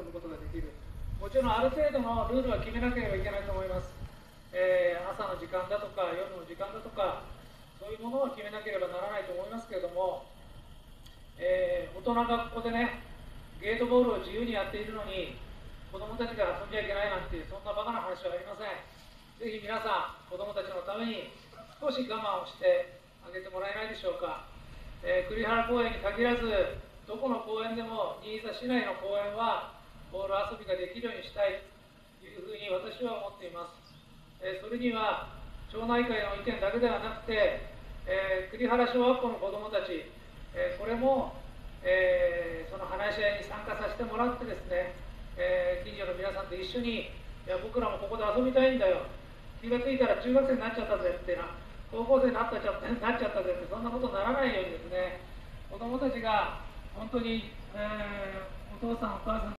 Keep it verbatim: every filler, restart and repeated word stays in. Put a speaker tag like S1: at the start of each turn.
S1: ることができる。もちろんある程度のルールは決めなければいけないと思います。えー、朝の時間だとか夜の時間だとか、そういうものは決めなければならないと思いますけれども、えー、大人がここでね、ゲートボールを自由にやっているのに、子供たちが遊んじゃいけないなんていう、そんなバカな話はありません。ぜひ皆さん、子供たちのために少し我慢をしてあげてもらえないでしょうか。えー、栗原公園に限らず、どこの公園でも、新座市内の公園は、ボール遊びができるようにしたいというふうに私は思っています。えー、それには、町内会の意見だけではなくて、えー、栗原小学校の子どもたち、えー、これも、えー、その話し合いに参加させてもらってですね、えー、近所の皆さんと一緒に、いや僕らもここで遊びたいんだよ、気がついたら中学生になっちゃったぜってな、高校生になっちゃったなっちゃったぜって、そんなことにならないようにですね、子どもたちが本当に、えー、お父さんお母さん